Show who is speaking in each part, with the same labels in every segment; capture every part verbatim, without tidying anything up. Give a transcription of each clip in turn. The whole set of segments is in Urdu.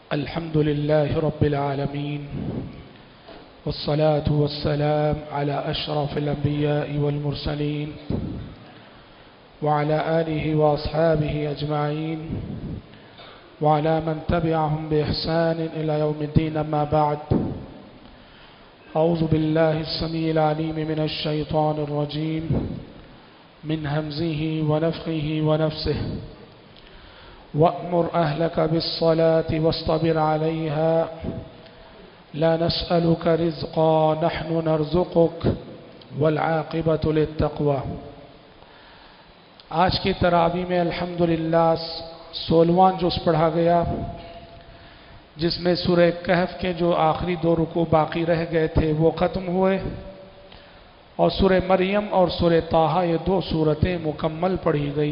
Speaker 1: الحمد لله رب العالمين والصلاة والسلام على أشرف الأنبياء والمرسلين وعلى آله وأصحابه أجمعين وعلى من تبعهم بإحسان إلى يوم الدين. أما بعد، أعوذ بالله السميع العليم من الشيطان الرجيم من همزه ونفخه ونفسه. وأمر أهلك بالصلاة واصطبر عليها لا نسألك رزقا نحن نرزقك والعاقبة للتقوى. آج کی تراویح میں الحمدللہ سولہواں جز پڑھا گیا، جس میں سورہ کہف کے جو آخری دو رکوع باقی رہ گئے تھے وہ ختم ہوئے، اور سورہ مریم اور سورہ طٰہٰ یہ دو سورتیں مکمل پڑھی گئی.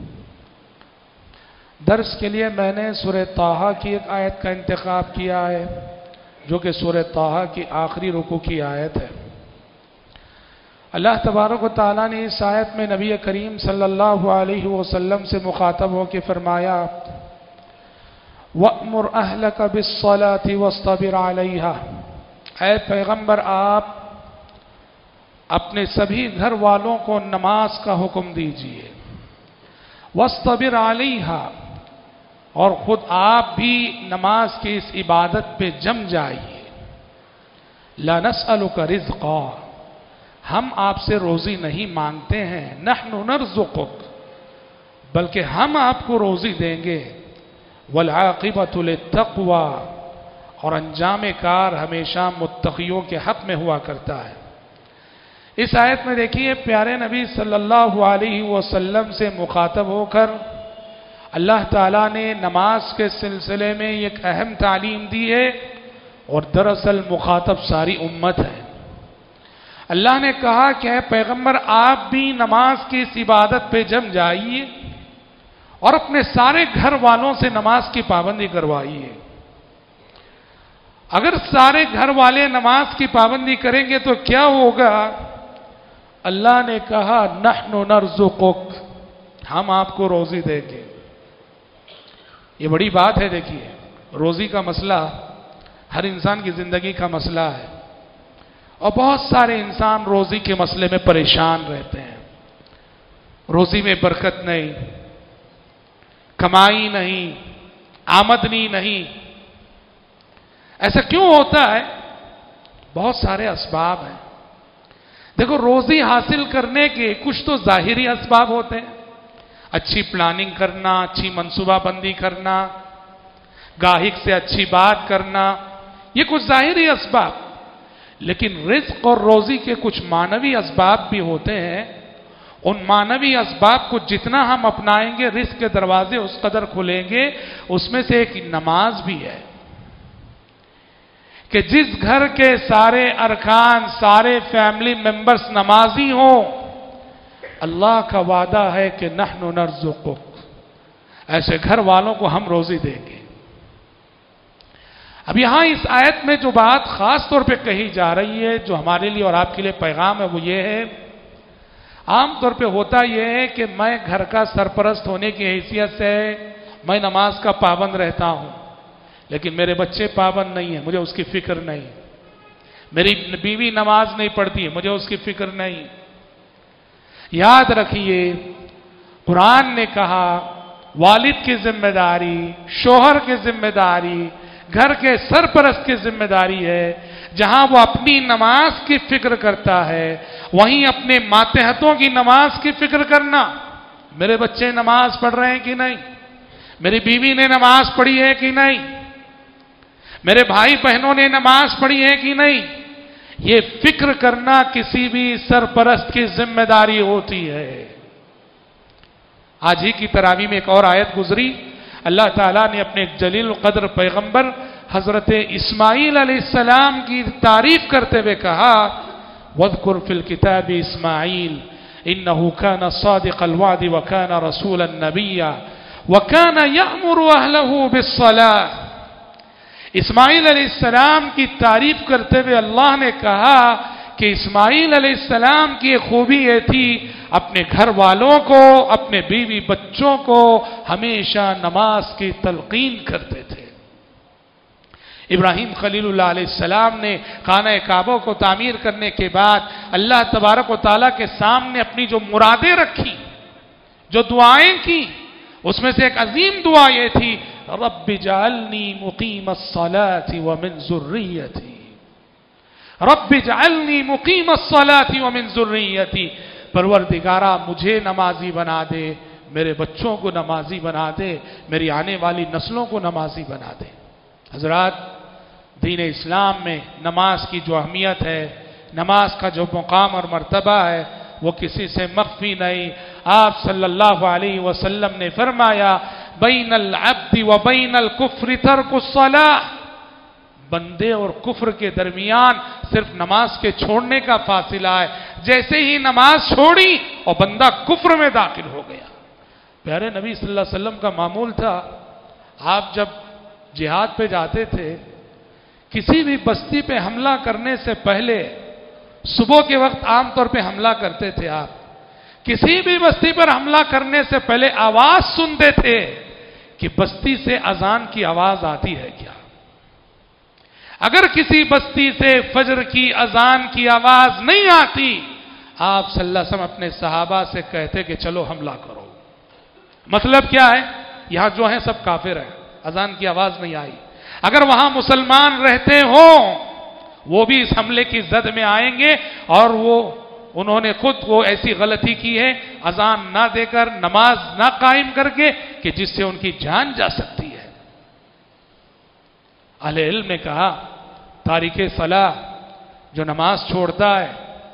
Speaker 1: درس کے لیے میں نے سورہ طٰہٰ کی ایک آیت کا انتخاب کیا ہے، جو کہ سورہ طٰہٰ کی آخری رکوع کی آیت ہے. اللہ تبارک و تعالیٰ نے اس آیت میں نبی کریم صلی اللہ علیہ وسلم سے مخاطب ہو کے فرمایا، وَأْمُرْ أَهْلَكَ بِالصَّلَاةِ وَاصْطَبِرْ عَلَيْهَا. اے پیغمبر، آپ اپنے سبھی گھر والوں کو نماز کا حکم دیجئے. وَاصْطَبِرْ عَلَيْهَا، اور خود آپ بھی نماز کی اس عبادت پہ جم جائیے. لَا نَسْأَلُكَ رِزْقًا، ہم آپ سے روزی نہیں مانگتے ہیں. نَحْنُ نَرْزُقُكَ، بلکہ ہم آپ کو روزی دیں گے. وَالْعَاقِبَةُ لِلتَّقْوَى، اور انجام کار ہمیشہ متقیوں کے حق میں ہوا کرتا ہے. اس آیت میں دیکھیے، پیارے نبی صلی اللہ علیہ وسلم سے مخاطب ہو کر اللہ تعالیٰ نے نماز کے سلسلے میں ایک اہم تعلیم دی ہے، اور دراصل مخاطب ساری امت ہے. اللہ نے کہا کہ اے پیغمبر، آپ بھی نماز کی اس عبادت پہ جم جائیے اور اپنے سارے گھر والوں سے نماز کی پابندی کروائیے. اگر سارے گھر والے نماز کی پابندی کریں گے تو کیا ہوگا؟ اللہ نے کہا، نحن نرزقک، ہم آپ کو روزی دیں گے. یہ بڑی بات ہے. دیکھیے، روزی کا مسئلہ ہر انسان کی زندگی کا مسئلہ ہے، اور بہت سارے انسان روزی کے مسئلے میں پریشان رہتے ہیں. روزی میں برکت نہیں، کمائی نہیں، آمدنی نہیں. ایسا کیوں ہوتا ہے؟ بہت سارے اسباب ہیں. دیکھو، روزی حاصل کرنے کے کچھ تو ظاہری اسباب ہوتے ہیں، اچھی پلاننگ کرنا، اچھی منصوبہ بندی کرنا، گاہک سے اچھی بات کرنا، یہ کچھ ظاہری اسباب. لیکن رزق اور روزی کے کچھ معنوی اسباب بھی ہوتے ہیں. ان معنوی اسباب کو جتنا ہم اپنائیں گے، رزق کے دروازے اس قدر کھلیں گے. اس میں سے ایک نماز بھی ہے کہ جس گھر کے سارے ارکان، سارے فیملی ممبرز نمازی ہوں، اللہ کا وعدہ ہے کہ نحن نرزقک، ایسے گھر والوں کو ہم روزی دیں گے. اب یہاں اس آیت میں جو بات خاص طور پہ کہی جا رہی ہے، جو ہمارے لیے اور آپ کے لیے پیغام ہے، وہ یہ ہے، عام طور پہ ہوتا یہ ہے کہ میں گھر کا سرپرست ہونے کی حیثیت سے میں نماز کا پابند رہتا ہوں، لیکن میرے بچے پابند نہیں ہیں، مجھے اس کی فکر نہیں. میری بیوی نماز نہیں پڑھتی ہے، مجھے اس کی فکر نہیں. یاد رکھیے، قرآن نے کہا والد کی ذمہ داری، شوہر کی ذمہ داری، گھر کے سرپرست کی ذمہ داری ہے. جہاں وہ اپنی نماز کی فکر کرتا ہے، وہیں اپنے ماتحتوں کی نماز کی فکر کرنا. میرے بچے نماز پڑھ رہے ہیں کہ نہیں؟ میری بیوی نے نماز پڑھی ہے کہ نہیں؟ میرے بھائی بہنوں نے نماز پڑھی ہے کہ نہیں؟ یہ فکر کرنا کسی بھی سرپرست کی ذمہ داری ہوتی ہے. آج ہی کی تراویح میں ایک اور آیت گزری. اللہ تعالیٰ نے اپنے ایک جلیل القدر پیغمبر حضرت اسماعیل علیہ السلام کی تعریف کرتے ہوئے کہا، وَاذْكُرْ فِي الْكِتَابِ إِسْمَاعِيلَ إِنَّهُ كَانَ صَادِقَ الْوَعْدِ وَكَانَ رَسُولًا نَبِيًّا وَكَانَ يَأْمُرُ أَهْلَهُ بِالصَّلَاةِ. اسماعیل علیہ السلام کی تعریف کرتے ہوئے اللہ نے کہا کہ اسماعیل علیہ السلام کی ایک خوبی یہ تھی، اپنے گھر والوں کو، اپنے بیوی بچوں کو ہمیشہ نماز کی تلقین کرتے تھے. ابراہیم خلیل اللہ علیہ السلام نے خانہ کعبہ کو تعمیر کرنے کے بعد اللہ تبارک و تعالیٰ کے سامنے اپنی جو مرادیں رکھی، جو دعائیں کی، اس میں سے ایک عظیم دعا یہ تھی، رب اجعلنی مقیم الصلاة ومن ذریتی، رب اجعلنی مقیم الصلاة ومن ذریتی، پروردگارا مجھے نمازی بنا دے، میرے بچوں کو نمازی بنا دے، میری آنے والی نسلوں کو نمازی بنا دے۔ حضرات، دین اسلام میں نماز کی جو اہمیت ہے، نماز کا جو مقام اور مرتبہ ہے، وہ کسی سے مخفی نہیں۔ آپ صلی اللہ علیہ وسلم نے فرمایا، بین العبد و بین الکفر ترک الصلاۃ، بندے اور کفر کے درمیان صرف نماز کے چھوڑنے کا فاصلہ ہے۔ جیسے ہی نماز چھوڑی اور بندہ کفر میں داخل ہو گیا۔ پیارے نبی صلی اللہ علیہ وسلم کا معمول تھا، آپ جب جہاد پہ جاتے تھے، کسی بھی بستی پہ حملہ کرنے سے پہلے، صبح کے وقت عام طور پہ حملہ کرتے تھے، آپ کسی بھی بستی پر حملہ کرنے سے پہلے آواز سنتے تھے کہ بستی سے اذان کی آواز آتی ہے کیا۔ اگر کسی بستی سے فجر کی اذان کی آواز نہیں آتی، آپ صلی اللہ علیہ وسلم اپنے صحابہ سے کہتے کہ چلو حملہ کرو۔ مطلب کیا ہے؟ یہاں جو ہیں سب کافر ہیں، اذان کی آواز نہیں آئی۔ اگر وہاں مسلمان رہتے ہوں، وہ بھی اس حملے کی زد میں آئیں گے، اور وہ انہوں نے خود وہ ایسی غلطی کی ہے، اذان نہ دے کر، نماز نہ قائم کر کے، کہ جس سے ان کی جان جا سکتی ہے۔ اہل علم نے کہا، تارک صلاح جو نماز چھوڑتا ہے،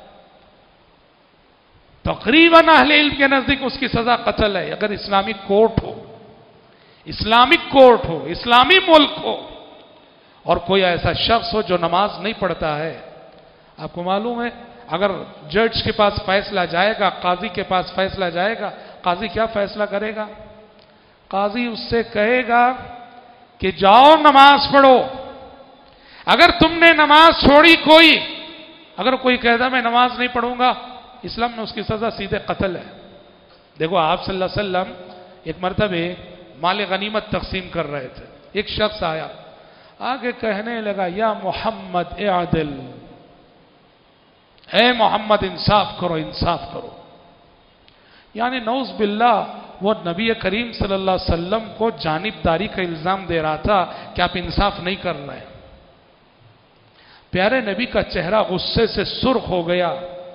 Speaker 1: تقریباً اہل علم کے نزدیک اس کی سزا قتل ہے، اگر اسلامک کورٹ ہو، اسلامک کورٹ ہو، اسلامی ملک ہو، اور کوئی ایسا شخص ہو جو نماز نہیں پڑھتا ہے۔ آپ کو معلوم ہے، اگر جج کے پاس فیصلہ جائے گا، قاضی کے پاس فیصلہ جائے گا، قاضی کیا فیصلہ کرے گا؟ قاضی اس سے کہے گا کہ جاؤ نماز پڑھو۔ اگر تم نے نماز چھوڑی، کوئی اگر کوئی کہتا میں نماز نہیں پڑھوں گا، اسلام میں اس کی سزا سیدھے قتل ہے۔ دیکھو، آپ صلی اللہ علیہ وسلم ایک مرتبہ مال غنیمت تقسیم کر رہے تھے، ایک شخص آیا، آگے کہنے لگا، یا محمد اعدل، اے محمد انصاف کرو، انصاف کرو۔ یعنی نعوذ باللہ وہ نبی کریم صلی اللہ علیہ وسلم کو جانبداری کا الزام دے رہا تھا کہ آپ انصاف نہیں کر رہے۔ پیارے نبی کا چہرہ غصے سے سرخ ہو گیا۔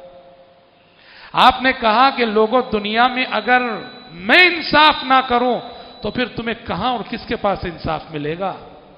Speaker 1: آپ نے کہا کہ لوگوں، دنیا میں اگر میں انصاف نہ کروں تو پھر تمہیں کہاں اور کس کے پاس انصاف ملے گا؟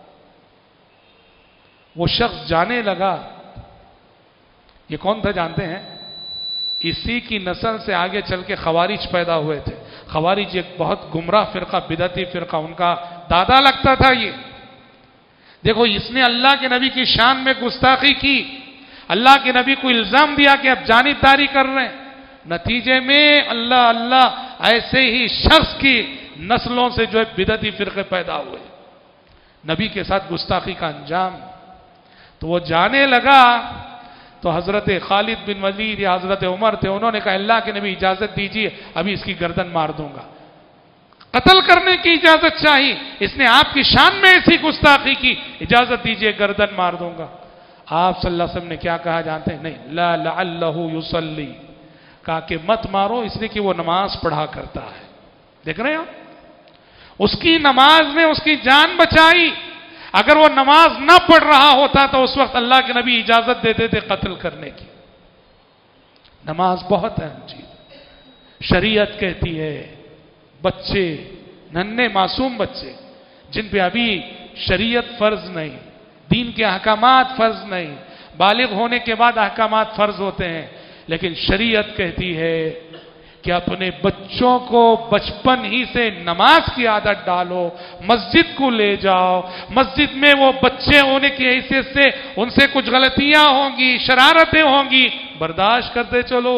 Speaker 1: وہ شخص جانے لگا، یہ کون تھا جانتے ہیں؟ اسی کی نسل سے آگے چل کے خوارج پیدا ہوئے تھے۔ خوارج ایک بہت گمراہ فرقہ، بدعتی فرقہ، ان کا دادا لگتا تھا یہ۔ دیکھو، اس نے اللہ کے نبی کی شان میں گستاخی کی، اللہ کے نبی کو الزام دیا کہ اب جانبداری کر رہے ہیں، نتیجے میں اللہ اللہ ایسے ہی شخص کی نسلوں سے جو ہے بدعتی فرقے پیدا ہوئے، نبی کے ساتھ گستاخی کا انجام۔ تو وہ جانے لگا تو حضرت خالد بن ولید یا حضرت عمر تھے، انہوں نے کہا اللہ کے نبی اجازت دیجیے، ابھی اس کی گردن مار دوں گا، قتل کرنے کی اجازت چاہیے، اس نے آپ کی شان میں ایسی گستاخی کی، اجازت دیجیے گردن مار دوں گا۔ آپ صلی اللہ علیہ وسلم نے کیا کہا جانتے ہیں؟ نہیں، لا لعلہ یصلی، کہا کہ مت مارو، اس لیے کہ وہ نماز پڑھا کرتا ہے۔ دیکھ رہے ہیں آپ، اس کی نماز نے اس کی جان بچائی۔ اگر وہ نماز نہ پڑھ رہا ہوتا تو اس وقت اللہ کے نبی اجازت دیتے تھے قتل کرنے کی۔ نماز بہت اہم چیز، شریعت کہتی ہے بچے، ننھے معصوم بچے جن پہ ابھی شریعت فرض نہیں، دین کے احکامات فرض نہیں، بالغ ہونے کے بعد احکامات فرض ہوتے ہیں، لیکن شریعت کہتی ہے کہ اپنے بچوں کو بچپن ہی سے نماز کی عادت ڈالو، مسجد کو لے جاؤ، مسجد میں وہ بچے ہونے کی حیثیت سے ان سے کچھ غلطیاں ہوں گی، شرارتیں ہوں گی، برداشت کرتے چلو،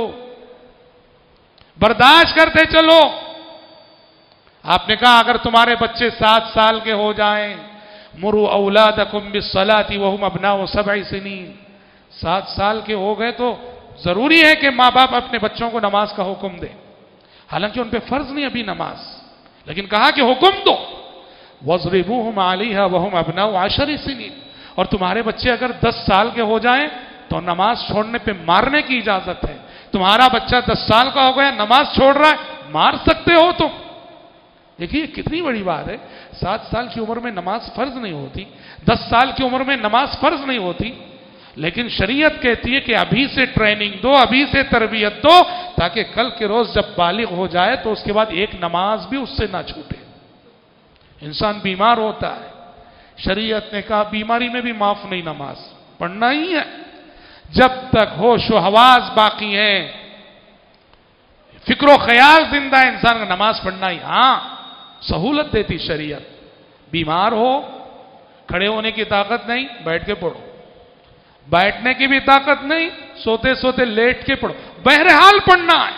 Speaker 1: برداشت کرتے چلو۔ آپ نے کہا اگر تمہارے بچے سات سال کے ہو جائیں، مروا اولادکم بالصلاۃ وهم ابناء سبع سنین، سات سال کے ہو گئے تو ضروری ہے کہ ماں باپ اپنے بچوں کو نماز کا حکم دے، حالانکہ ان پہ فرض نہیں ابھی نماز، لیکن کہا کہ حکم دو، وَاضْرِبُوهُمْ عَلَيْهَا وَهُمْ أَبْنَاءُ عَشَرِ سِنِينَ، اور تمہارے بچے اگر دس سال کے ہو جائیں تو نماز چھوڑنے پہ مارنے کی اجازت ہے. تمہارا بچہ دس سال کا ہو گیا نماز چھوڑ رہا ہے, مار سکتے ہو تم. دیکھیے کتنی بڑی بات ہے. سات سال کی عمر میں نماز فرض نہیں ہوتی, دس سال کی عمر میں نماز فرض نہیں ہوتی, لیکن شریعت کہتی ہے کہ ابھی سے ٹریننگ دو, ابھی سے تربیت دو, تاکہ کل کے روز جب بالغ ہو جائے تو اس کے بعد ایک نماز بھی اس سے نہ چھوٹے. انسان بیمار ہوتا ہے, شریعت نے کہا بیماری میں بھی معاف نہیں, نماز پڑھنا ہی ہے. جب تک ہوش و حواس باقی ہیں, فکر و خیال زندہ ہے, انسان کا نماز پڑھنا ہی. ہاں سہولت دیتی شریعت, بیمار ہو کھڑے ہونے کی طاقت نہیں بیٹھ کے پڑھو, بیٹھنے کی بھی طاقت نہیں سوتے سوتے لیٹ کے پڑھو, بہرحال پڑھنا ہے.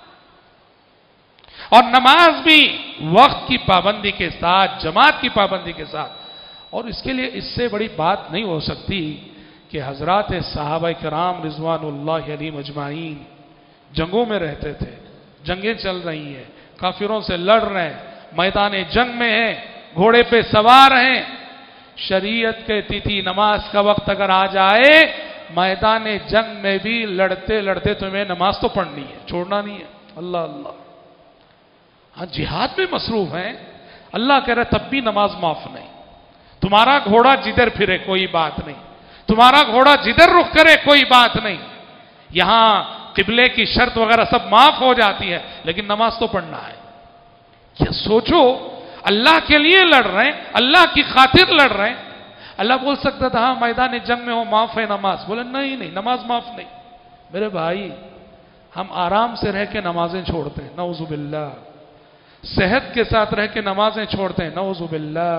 Speaker 1: اور نماز بھی وقت کی پابندی کے ساتھ, جماعت کی پابندی کے ساتھ. اور اس کے لیے اس سے بڑی بات نہیں ہو سکتی کہ حضرات صحابہ کرام رضوان اللہ علیہم اجمعین جنگوں میں رہتے تھے, جنگیں چل رہی ہیں, کافروں سے لڑ رہے ہیں, میدان جنگ میں ہیں, گھوڑے پہ سوار ہیں. شریعت کہتی تھی نماز کا وقت اگر آ جائے میدان جنگ میں بھی لڑتے لڑتے تمہیں نماز تو پڑھنی ہے, چھوڑنا نہیں ہے. اللہ اللہ. ہاں جہاد میں مصروف ہیں, اللہ کہہ رہا تب بھی نماز معاف نہیں. تمہارا گھوڑا جدھر پھرے کوئی بات نہیں, تمہارا گھوڑا جدھر رخ کرے کوئی بات نہیں. یہاں قبلے کی شرط وغیرہ سب معاف ہو جاتی ہے, لیکن نماز تو پڑھنا ہے. یہ سوچو, اللہ کے لیے لڑ رہے ہیں, اللہ کی خاطر لڑ رہے ہیں. اللہ بول سکتا تھا ہاں میدان جنگ میں ہو معاف ہے نماز, بولے نہیں نہیں نماز معاف نہیں. میرے بھائی ہم آرام سے رہ کے نمازیں چھوڑتے ہیں, نعوذ باللہ. صحت کے ساتھ رہ کے نمازیں چھوڑتے ہیں, نعوذ باللہ.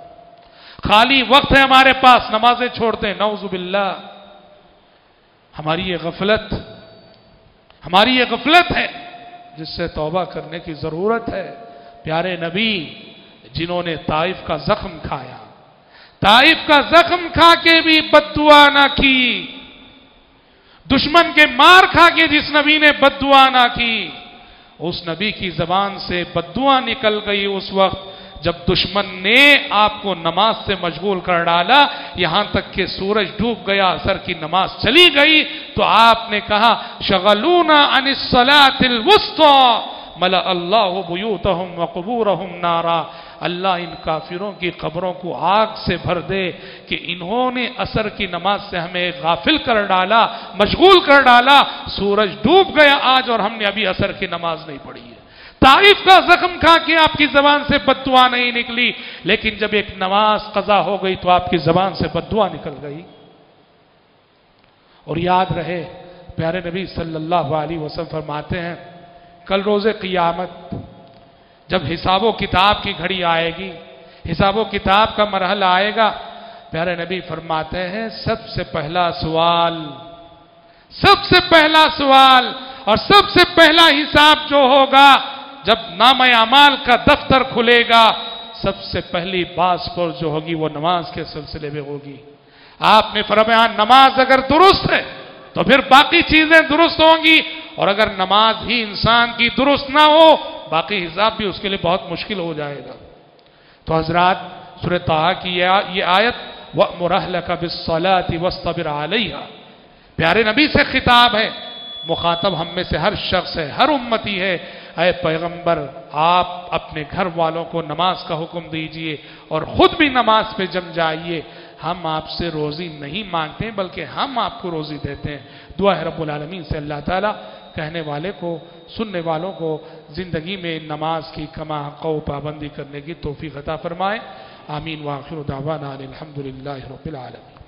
Speaker 1: خالی وقت ہے ہمارے پاس, نمازیں چھوڑتے ہیں, نعوذ باللہ. ہماری یہ غفلت ہماری یہ غفلت ہے جس سے توبہ کرنے کی ضرورت ہے. پیارے نبی جنہوں نے طائف کا زخم کھایا, طائف کا زخم کھا کے بھی بد دعا نہ کی, دشمن کے مار کھا کے جس نبی نے بد دعا نہ کی, اس نبی کی زبان سے بد دعا نکل گئی اس وقت جب دشمن نے آپ کو نماز سے مشغول کر ڈالا, یہاں تک کہ سورج ڈوب گیا, عصر کی نماز چلی گئی, تو آپ نے کہا شغلونا عن الصلاة الوسطى ملأ اللہ بیوتہم وقبورہم نارا. اللہ ان کافروں کی قبروں کو آگ سے بھر دے کہ انہوں نے عصر کی نماز سے ہمیں غافل کر ڈالا, مشغول کر ڈالا. سورج ڈوب گیا آج اور ہم نے ابھی عصر کی نماز نہیں پڑھی ہے. طائف کا زخم کھا کے آپ کی زبان سے بد دعا نہیں نکلی, لیکن جب ایک نماز قضا ہو گئی تو آپ کی زبان سے بد دعا نکل گئی. اور یاد رہے پیارے نبی صلی اللہ علیہ وسلم فرماتے ہیں کل روز قیامت جب حساب و کتاب کی گھڑی آئے گی, حساب و کتاب کا مرحلہ آئے گا, پیارے نبی فرماتے ہیں سب سے پہلا سوال سب سے پہلا سوال اور سب سے پہلا حساب جو ہوگا جب نامہ اعمال کا دفتر کھلے گا, سب سے پہلی باز پر جو ہوگی وہ نماز کے سلسلے میں ہوگی. آپ نے فرمایا نماز اگر درست ہے تو پھر باقی چیزیں درست ہوں گی, اور اگر نماز ہی انسان کی درست نہ ہو باقی حساب بھی اس کے لیے بہت مشکل ہو جائے گا. تو حضرات سورہ طٰہٰ کی یہ آیت وَأْمُرْ أَهْلَكَ بِالصَّلَاةِ وَاصْطَبِرْ عَلَيْهَا پیارے نبی سے خطاب ہے, مخاطب ہم میں سے ہر شخص ہے, ہر امتی ہے. اے پیغمبر آپ اپنے گھر والوں کو نماز کا حکم دیجئے اور خود بھی نماز پہ جم جائیے. ہم آپ سے روزی نہیں مانگتے ہیں بلکہ ہم آپ کو روزی دیتے ہیں. دعا ہے رب العالمین سے اللہ تعالیٰ کہنے والے کو سننے والوں کو زندگی میں نماز کی کما حق و پابندی کرنے کی توفیق عطا فرمائے. آمین. وآخر دعوانا الحمدللہ رب العالمین.